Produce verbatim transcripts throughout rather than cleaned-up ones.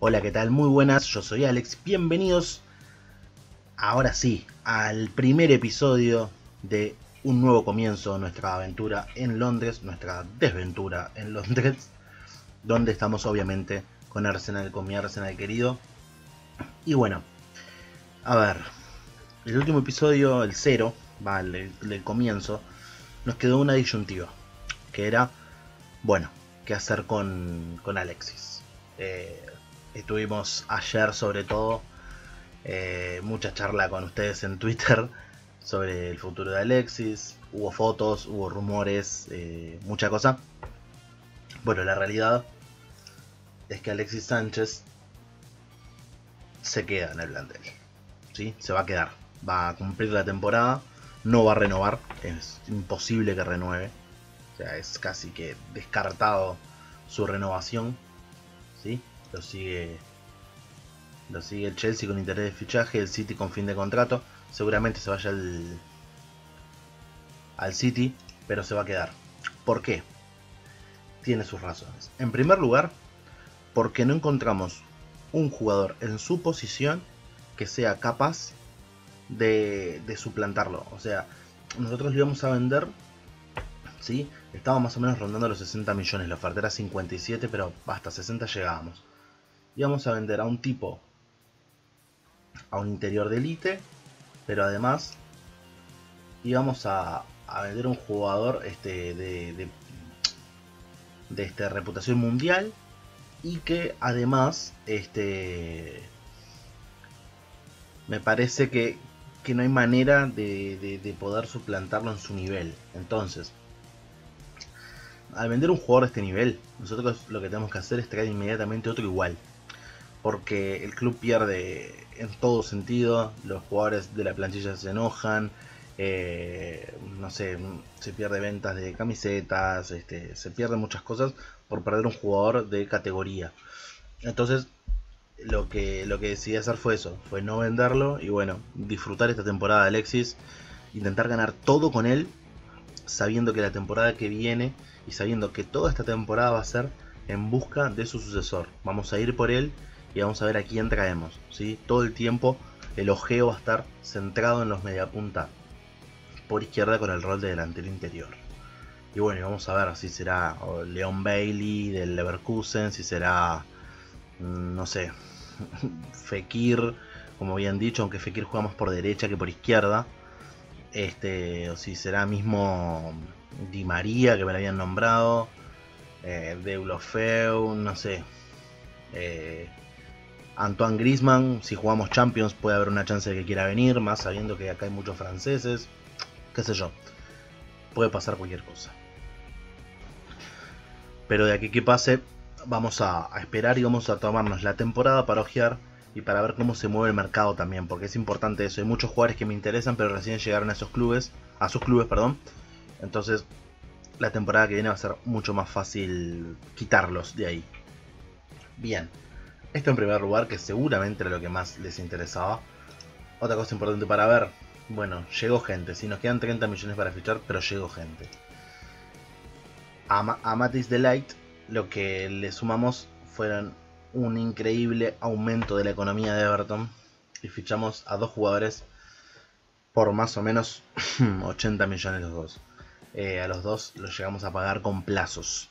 Hola, ¿qué tal? Muy buenas, yo soy Alex, bienvenidos ahora sí al primer episodio de un nuevo comienzo, nuestra aventura en Londres, nuestra desventura en Londres, donde estamos obviamente con Arsenal, con mi Arsenal querido. Y bueno, a ver, el último episodio, el cero, vale, el, el comienzo, nos quedó una disyuntiva, que era, bueno, qué hacer con, con Alexis. Eh, estuvimos ayer sobre todo eh, mucha charla con ustedes en Twitter sobre el futuro de Alexis, hubo fotos, hubo rumores, eh, mucha cosa. Bueno, la realidad es que Alexis Sánchez se queda en el plantel, ¿sí? Se va a quedar, va a cumplir la temporada, no va a renovar, es imposible que renueve, o sea, es casi que descartado su renovación, ¿sí? Lo sigue Lo sigue el Chelsea con interés de fichaje, el City con fin de contrato. Seguramente se vaya al, al City, pero se va a quedar. ¿Por qué? Tiene sus razones. En primer lugar, porque no encontramos un jugador en su posición que sea capaz de, de suplantarlo. O sea, nosotros lo íbamos a vender, ¿sí? Estaba más o menos rondando los sesenta millones. La oferta era cincuenta y siete, pero hasta sesenta llegábamos. Íbamos a vender a un tipo, a un interior de élite, pero además íbamos a, a vender un jugador este, de, de, de este, reputación mundial y que además este, me parece que, que no hay manera de, de, de poder suplantarlo en su nivel. Entonces, al vender un jugador de este nivel, nosotros lo que tenemos que hacer es traer inmediatamente otro igual, porque el club pierde en todo sentido, los jugadores de la plantilla se enojan, eh, no sé, se pierde ventas de camisetas, este, se pierden muchas cosas por perder un jugador de categoría. Entonces lo que, lo que decidí hacer fue eso, fue no venderlo y bueno, disfrutar esta temporada de Alexis, intentar ganar todo con él, sabiendo que la temporada que viene y sabiendo que toda esta temporada va a ser en busca de su sucesor. Vamos a ir por él y vamos a ver a quién traemos, ¿sí? Todo el tiempo el ojeo va a estar centrado en los mediapunta por izquierda con el rol de delantero interior. Y bueno, vamos a ver si será Leon Bailey del Leverkusen, si será, no sé, Fekir, como habían dicho, aunque Fekir juega más por derecha que por izquierda. Este, o si será mismo Di María, que me lo habían nombrado, eh, Deulofeu, no sé. Eh, Antoine Griezmann, si jugamos Champions puede haber una chance de que quiera venir, más sabiendo que acá hay muchos franceses, qué sé yo, puede pasar cualquier cosa. Pero de aquí que pase, vamos a, a esperar y vamos a tomarnos la temporada para ojear y para ver cómo se mueve el mercado también, porque es importante eso. Hay muchos jugadores que me interesan, pero recién llegaron a esos clubes, a sus clubes, perdón. Entonces, la temporada que viene va a ser mucho más fácil quitarlos de ahí. Bien. Esto en primer lugar, que seguramente era lo que más les interesaba. Otra cosa importante para ver, bueno, llegó gente, si nos quedan treinta millones para fichar, pero llegó gente. A, a Matthijs de Ligt lo que le sumamos fueron un increíble aumento de la economía de Everton y fichamos a dos jugadores por más o menos ochenta millones los dos. Eh, a los dos los llegamos a pagar con plazos.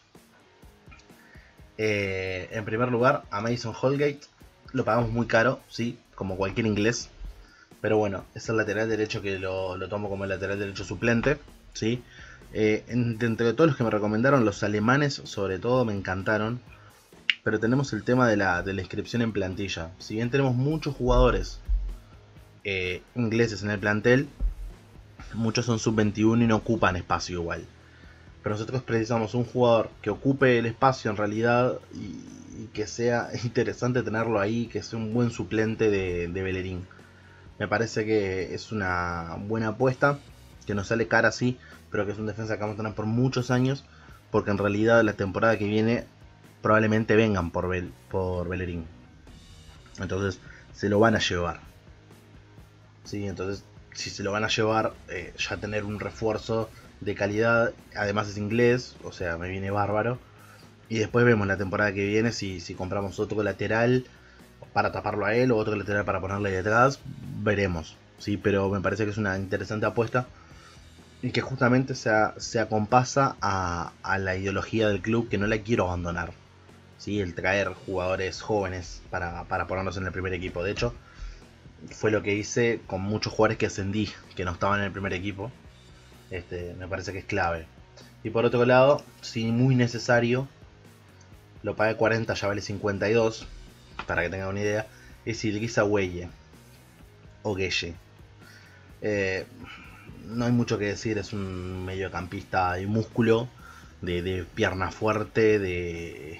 Eh, en primer lugar, a Mason Holgate lo pagamos muy caro, sí, como cualquier inglés. Pero bueno, es el lateral derecho que lo, lo tomo como el lateral derecho suplente, ¿sí? Eh, entre todos los que me recomendaron, los alemanes sobre todo me encantaron. Pero tenemos el tema de la, de la inscripción en plantilla. Si bien tenemos muchos jugadores eh, ingleses en el plantel, muchos son sub veintiuno y no ocupan espacio igual. Pero nosotros precisamos un jugador que ocupe el espacio en realidad y, y que sea interesante tenerlo ahí, que sea un buen suplente de, de Bellerín. Me parece que es una buena apuesta, que nos sale cara así, pero que es un defensa que vamos a tener por muchos años, porque en realidad la temporada que viene probablemente vengan por, Bel, por Bellerín. Entonces se lo van a llevar. Sí, entonces si se lo van a llevar, eh, ya tener un refuerzo de calidad, además es inglés, o sea, me viene bárbaro. Y después vemos la temporada que viene si, si compramos otro lateral para taparlo a él o otro lateral para ponerle detrás, veremos. Sí, pero me parece que es una interesante apuesta y que justamente se, se acompasa a, a la ideología del club, que no la quiero abandonar. ¿Sí? El traer jugadores jóvenes para, para ponerlos en el primer equipo. De hecho, fue lo que hice con muchos jugadores que ascendí, que no estaban en el primer equipo. Este, me parece que es clave. Y por otro lado, si muy necesario, lo pagué cuarenta, ya vale cincuenta y dos, para que tengan una idea, es Idrissa Gueye o Gueye. Eh, no hay mucho que decir, es un mediocampista de músculo, de, de pierna fuerte, de,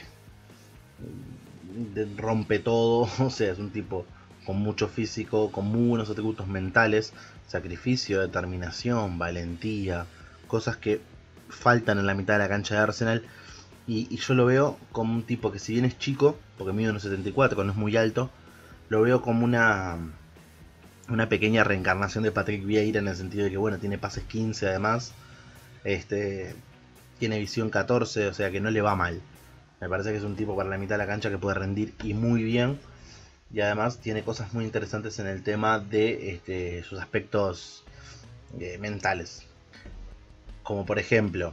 de rompe todo, o sea, es un tipo con mucho físico, con muy buenos atributos mentales, sacrificio, determinación, valentía, cosas que faltan en la mitad de la cancha de Arsenal. Y, y yo lo veo como un tipo que, si bien es chico, porque mide uno setenta y cuatro, no es muy alto, lo veo como una una pequeña reencarnación de Patrick Vieira, en el sentido de que, bueno, tiene pases quince además, este tiene visión catorce, o sea que no le va mal. Me parece que es un tipo para la mitad de la cancha que puede rendir y muy bien. Y además tiene cosas muy interesantes en el tema de este, sus aspectos eh, mentales. Como por ejemplo,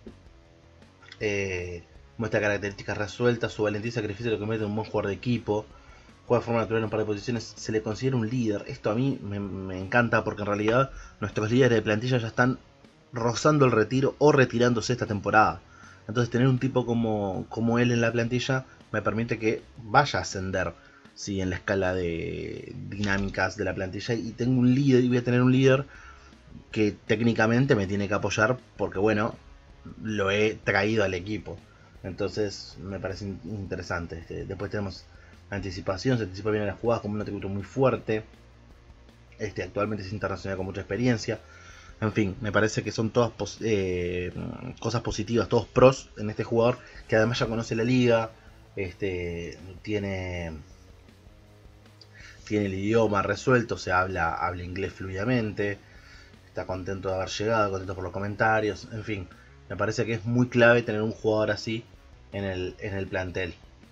eh, muestra características resueltas, su valentía y sacrificio lo que mete un buen jugador de equipo. Juega de forma natural en un par de posiciones, se le considera un líder. Esto a mí me, me encanta, porque en realidad nuestros líderes de plantilla ya están rozando el retiro o retirándose esta temporada. Entonces tener un tipo como, como él en la plantilla me permite que vaya a ascender, ¿sí? En la escala de dinámicas de la plantilla. Y tengo un líder, y voy a tener un líder que técnicamente me tiene que apoyar, porque bueno, lo he traído al equipo. Entonces me parece interesante. Este, después tenemos anticipación, se anticipa bien a las jugadas, como un atributo muy fuerte. Este, actualmente es internacional con mucha experiencia. En fin, me parece que son todas pos eh, cosas positivas, todos pros en este jugador, que además ya conoce la liga, este, tiene, tiene el idioma resuelto, se habla, habla inglés fluidamente, está contento de haber llegado, contento por los comentarios, en fin, me parece que es muy clave tener un jugador así en el, en el plantel.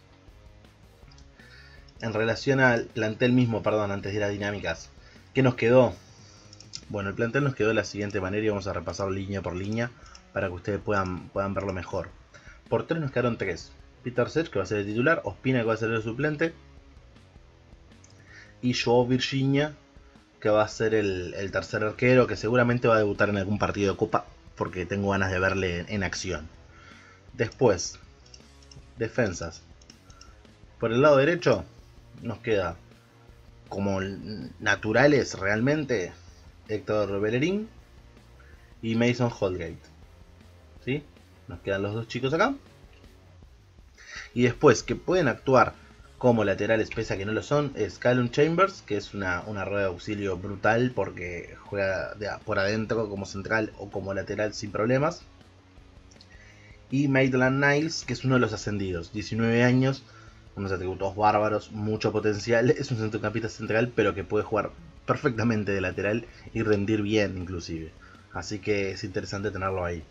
En relación al plantel mismo, perdón, antes de ir a dinámicas, ¿qué nos quedó? Bueno, el plantel nos quedó de la siguiente manera y vamos a repasar línea por línea para que ustedes puedan, puedan verlo mejor. Por tres nos quedaron tres. Peter Sech, que va a ser el titular, Ospina, que va a ser el suplente, y Joao Virginia, que va a ser el, el tercer arquero, que seguramente va a debutar en algún partido de Copa, porque tengo ganas de verle en, en acción. Después, defensas. Por el lado derecho nos queda como naturales realmente Héctor Bellerín y Mason Holgate. ¿Sí? Nos quedan los dos chicos acá. Y después, que pueden actuar como laterales, pese a que no lo son, es Callum Chambers, que es una, una rueda de auxilio brutal, porque juega de, por adentro como central o como lateral sin problemas. Y Maitland Niles, que es uno de los ascendidos, diecinueve años, unos atributos bárbaros, mucho potencial. Es un centrocampista central, pero que puede jugar perfectamente de lateral y rendir bien inclusive. Así que es interesante tenerlo ahí.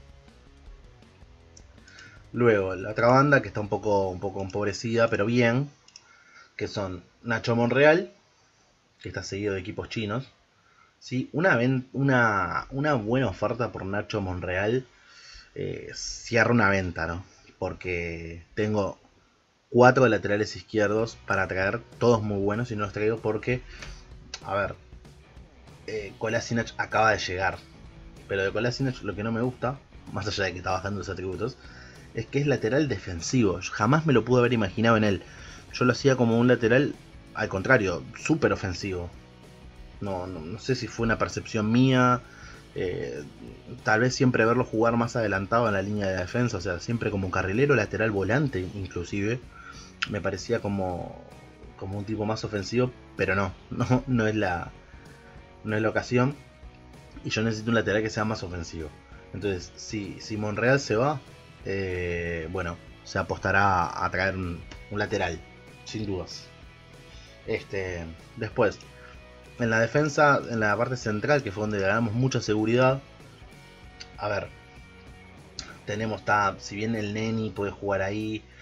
Luego, la otra banda, que está un poco, un poco empobrecida, pero bien, que son Nacho Monreal, que está seguido de equipos chinos. ¿Sí? Una, una, una buena oferta por Nacho Monreal eh, cierra una venta, ¿no? Porque tengo cuatro laterales izquierdos para traer, todos muy buenos, y no los traigo porque, a ver, eh, Kolasinac acaba de llegar, pero de Kolasinac lo que no me gusta, más allá de que está bajando los atributos, es que es lateral defensivo. Yo jamás me lo pude haber imaginado en él. Yo lo hacía como un lateral, al contrario, súper ofensivo. No, no, no sé si fue una percepción mía. Eh, tal vez siempre verlo jugar más adelantado en la línea de defensa, o sea, siempre como carrilero, lateral, volante inclusive, me parecía como, como un tipo más ofensivo, pero no, no, no es la, no es la ocasión, y yo necesito un lateral que sea más ofensivo. Entonces, si, si Monreal se va, eh, bueno, se apostará a traer un, un lateral, sin dudas. Este, después, en la defensa, en la parte central, que fue donde ganamos mucha seguridad. A ver, tenemos, está, si bien el Neni puede jugar ahí,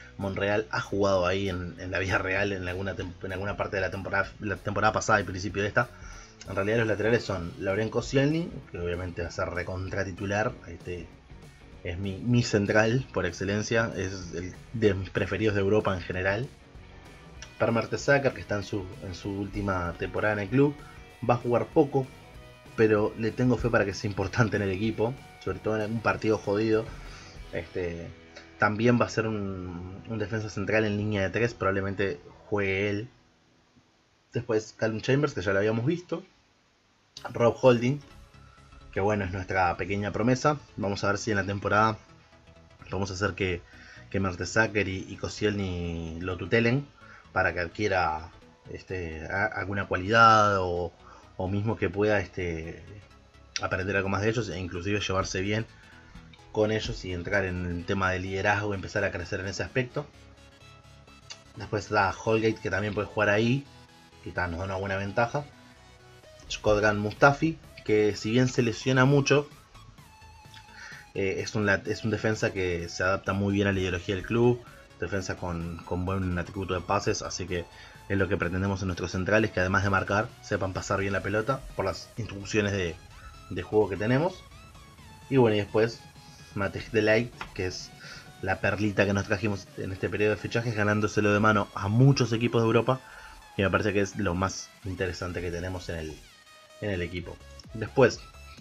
Monreal ha jugado ahí en, en la vida real en alguna, en alguna parte de la temporada, la temporada pasada y principio de esta. En realidad los laterales son Lauren Koscielny, que obviamente va a ser recontra titular. Este es mi, mi central por excelencia, es el de mis preferidos de Europa en general. Per Mertesacker, que está en su, en su última temporada en el club, va a jugar poco, pero le tengo fe para que sea importante en el equipo, sobre todo en algún partido jodido. Este, también va a ser un, un defensa central en línea de tres, probablemente juegue él. Después Callum Chambers, que ya lo habíamos visto. Rob Holding, que bueno, es nuestra pequeña promesa. Vamos a ver si en la temporada vamos a hacer que, que Mertesacker y, y Koscielny lo tutelen para que adquiera este, a, alguna cualidad o, o mismo que pueda este, aprender algo más de ellos e inclusive llevarse bien con ellos y entrar en el tema de liderazgo y empezar a crecer en ese aspecto. Después está Holgate, que también puede jugar ahí, que nos da una buena ventaja. Shkodran Mustafi, que si bien se lesiona mucho, eh, es, un, es un defensa que se adapta muy bien a la ideología del club, defensa con, con buen atributo de pases, así que es lo que pretendemos en nuestros centrales, que además de marcar, sepan pasar bien la pelota por las instrucciones de, de juego que tenemos. Y bueno, y después Matej de Ligt, que es la perlita que nos trajimos en este periodo de fichajes, ganándoselo de mano a muchos equipos de Europa, y me parece que es lo más interesante que tenemos en el, en el equipo. Después,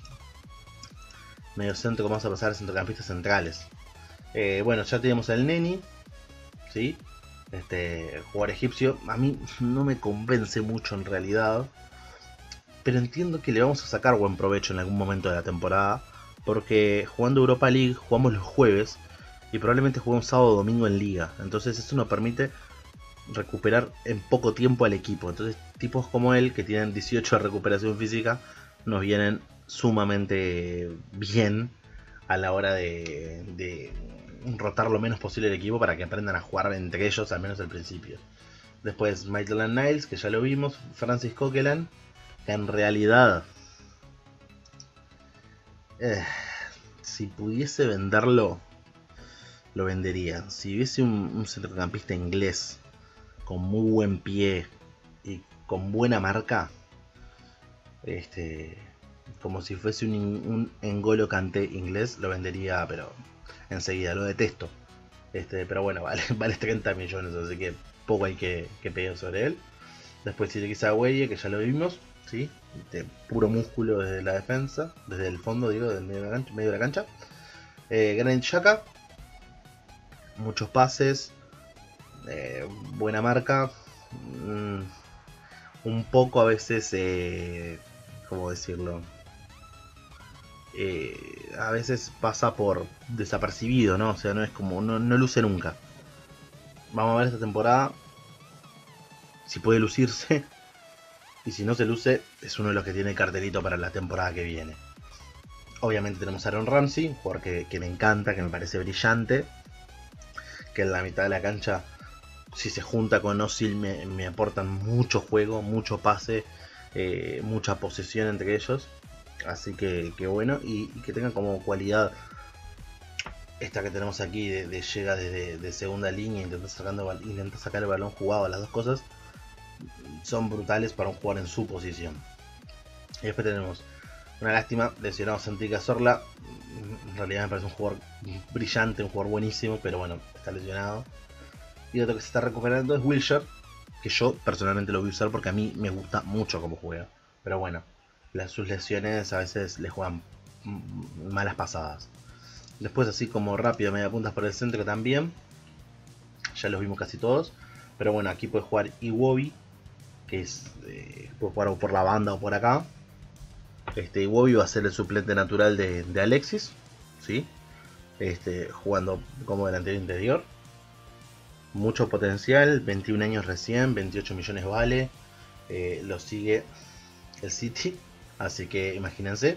medio centro, vamos a pasar a centrocampistas centrales. Eh, bueno, ya tenemos el Neni, ¿sí? Este jugador egipcio. A mí no me convence mucho en realidad, pero entiendo que le vamos a sacar buen provecho en algún momento de la temporada, porque jugando Europa League jugamos los jueves y probablemente juguemos sábado o domingo en liga. Entonces eso nos permite recuperar en poco tiempo al equipo. Entonces tipos como él, que tienen dieciocho de recuperación física, nos vienen sumamente bien a la hora de, de rotar lo menos posible el equipo para que aprendan a jugar entre ellos, al menos al principio. Después Maitland Niles, que ya lo vimos. Francis Coquelin, que en realidad eh, si pudiese venderlo, lo vendería. Si hubiese un, un centrocampista inglés con muy buen pie y con buena marca, este, como si fuese un, un N'Golo Kanté inglés, lo vendería, pero enseguida. Lo detesto, este, pero bueno, vale, vale treinta millones, así que poco hay que, que pedir sobre él. Después Sirikisa Gueye, que ya lo vimos, ¿sí? De puro músculo desde la defensa, desde el fondo, digo, del medio de la cancha. Medio de la cancha. Eh, Granit Xhaka, muchos pases, eh, buena marca, mm, un poco a veces, eh, ¿cómo decirlo? Eh, a veces pasa por desapercibido, ¿no? O sea, no es como, no, no luce nunca. Vamos a ver esta temporada si puede lucirse. Y si no se luce, es uno de los que tiene el cartelito para la temporada que viene. Obviamente tenemos a Aaron Ramsey, un jugador que, que me encanta, que me parece brillante. Que en la mitad de la cancha, si se junta con Ozil, me, me aportan mucho juego, mucho pase, eh, mucha posesión entre ellos. Así que, que bueno, y, y que tengan como cualidad esta que tenemos aquí de, de llega desde de segunda línea, intenta, sacando, intenta sacar el balón jugado, las dos cosas son brutales para un jugador en su posición. Y después tenemos, una lástima, lesionado a Santi Cazorla. En realidad me parece un jugador brillante, un jugador buenísimo, pero bueno, está lesionado. Y otro que se está recuperando es Wilshere, que yo personalmente lo voy a usar porque a mí me gusta mucho cómo juega. Pero bueno, las, sus lesiones a veces le juegan malas pasadas. Después, así como rápido, media puntas por el centro también. Ya los vimos casi todos. Pero bueno, aquí puede jugar Iwobi, que es, eh, puede jugar por la banda o por acá. Este Iwobi va a ser el suplente natural de, de Alexis, ¿sí? Este, jugando como delantero interior. Mucho potencial, veintiún años recién, veintiocho millones vale. Eh, lo sigue el City, así que imagínense.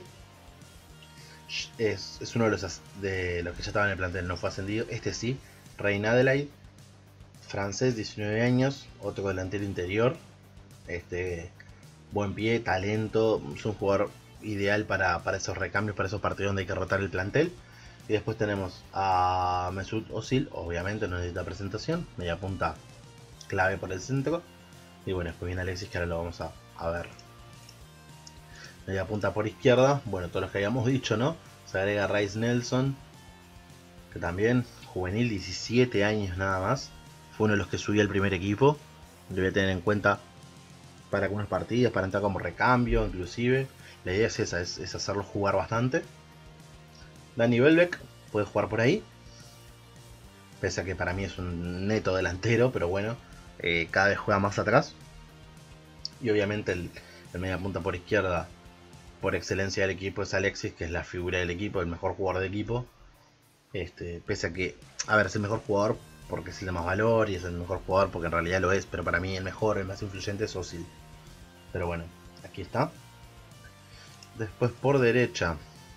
Es, es uno de los, de los que ya estaban en el plantel, no fue ascendido. Este sí, Rein Adelaide, francés, diecinueve años, otro delantero interior. Este, buen pie, talento, es un jugador ideal para, para esos recambios, para esos partidos donde hay que rotar el plantel. Y después tenemos a Mesut Özil, obviamente no necesita presentación, media punta clave por el centro. Y bueno, después viene Alexis, que ahora lo vamos a, a ver. Media punta por izquierda, bueno, todos los que habíamos dicho, ¿no? Se agrega Reiss Nelson, que también, juvenil, diecisiete años nada más. Fue uno de los que subió al primer equipo. Lo voy a tener en cuenta para algunos partidos, para entrar como recambio, inclusive. La idea es esa, es, es hacerlo jugar bastante. Danny Welbeck puede jugar por ahí. Pese a que para mí es un neto delantero, pero bueno, eh, cada vez juega más atrás. Y obviamente el, el media punta por izquierda, por excelencia del equipo, es Alexis, que es la figura del equipo, el mejor jugador del equipo. Este, pese a que, a ver, es el mejor jugador porque es el de más valor y es el mejor jugador porque en realidad lo es, pero para mí el mejor, el más influyente es Özil. Pero bueno, aquí está. Después por derecha,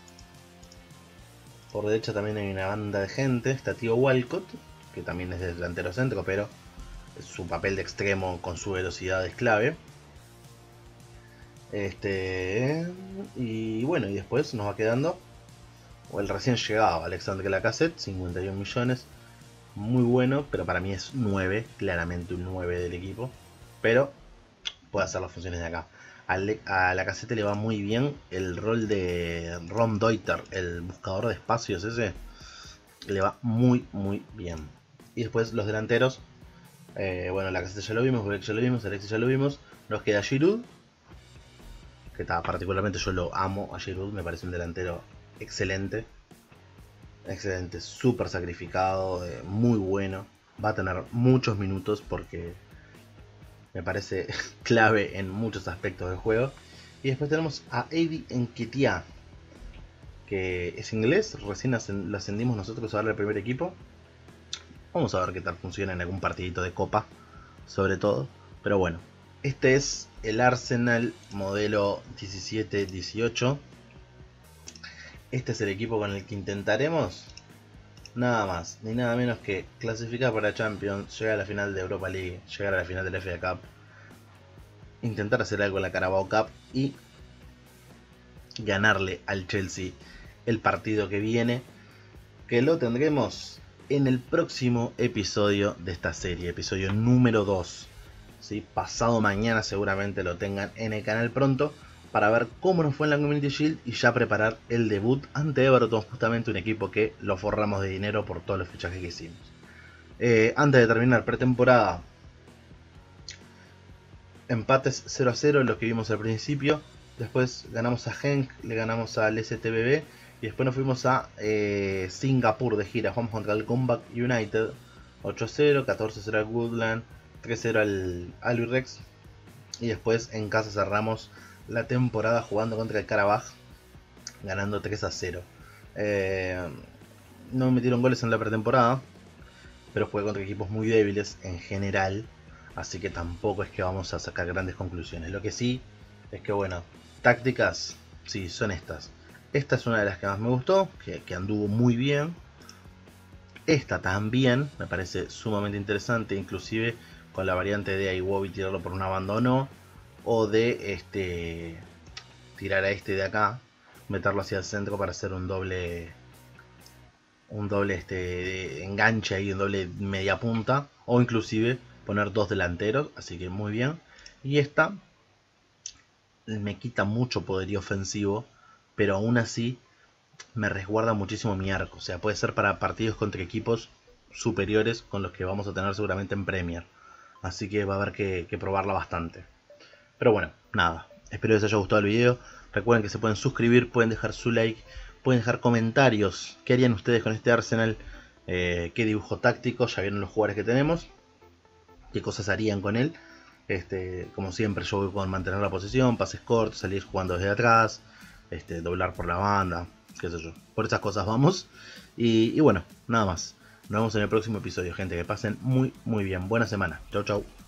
por derecha también hay una banda de gente. Está Theo Walcott, que también es de delantero centro, pero su papel de extremo con su velocidad es clave. Este, y bueno, y después nos va quedando o el recién llegado Alexandre Lacazette, cincuenta y un millones. Muy bueno, pero para mí es nueve, claramente un nueve del equipo. Pero puede hacer las funciones de acá. A Lacazette le va muy bien el rol de Ron Deuter, el buscador de espacios ese. Le va muy, muy bien. Y después los delanteros. Eh, bueno, Lacazette ya lo vimos, Welbeck ya lo vimos, Alexis ya lo vimos. Nos queda Giroud, que está, particularmente yo lo amo a Giroud, me parece un delantero excelente. Excelente, súper sacrificado, eh, muy bueno. Va a tener muchos minutos porque me parece clave en muchos aspectos del juego. Y después tenemos a Eddie Nketiah, que es inglés, recién lo ascendimos nosotros a darle al primer equipo. Vamos a ver qué tal funciona en algún partidito de copa, sobre todo. Pero bueno, este es el Arsenal modelo diecisiete dieciocho. Este es el equipo con el que intentaremos nada más ni nada menos que clasificar para Champions, llegar a la final de Europa League, llegar a la final de la F A Cup, intentar hacer algo en la Carabao Cup y ganarle al Chelsea el partido que viene, que lo tendremos en el próximo episodio de esta serie, episodio número dos. ¿Sí? Pasado mañana seguramente lo tengan en el canal pronto, para ver cómo nos fue en la Community Shield y ya preparar el debut ante Everton, justamente un equipo que lo forramos de dinero por todos los fichajes que hicimos. Eh, antes de terminar pretemporada, empates cero a cero, los que vimos al principio. Después ganamos a Genk, le ganamos al S T B B y después nos fuimos a eh, Singapur de gira. Jugamos contra el Combat United ocho a cero, catorce a cero al Woodland, tres a cero al Albirex y después en casa cerramos la temporada jugando contra el Karabaj, ganando tres a cero. Eh, no me metieron goles en la pretemporada, pero jugué contra equipos muy débiles en general, así que tampoco es que vamos a sacar grandes conclusiones. Lo que sí es que, bueno, tácticas, sí, son estas. Esta es una de las que más me gustó, que, que anduvo muy bien. Esta también me parece sumamente interesante, inclusive con la variante de Iwobi tirarlo por una banda o no, o de este tirar a este de acá, meterlo hacia el centro para hacer un doble un doble este de enganche ahí, un doble media punta, o inclusive poner dos delanteros, así que muy bien. Y esta me quita mucho poderío ofensivo, pero aún así me resguarda muchísimo mi arco, o sea, puede ser para partidos contra equipos superiores con los que vamos a tener seguramente en Premier, así que va a haber que, que probarla bastante. Pero bueno, nada, espero que les haya gustado el video. Recuerden que se pueden suscribir, pueden dejar su like, pueden dejar comentarios. ¿Qué harían ustedes con este Arsenal? Eh, ¿Qué dibujo táctico? Ya vieron los jugadores que tenemos. ¿Qué cosas harían con él? Este, como siempre yo voy con mantener la posición, pases cortos, salir jugando desde atrás, este, doblar por la banda, qué sé yo. Por esas cosas vamos. Y, y bueno, nada más. Nos vemos en el próximo episodio, gente. Que pasen muy, muy bien. Buena semana. Chau, chau.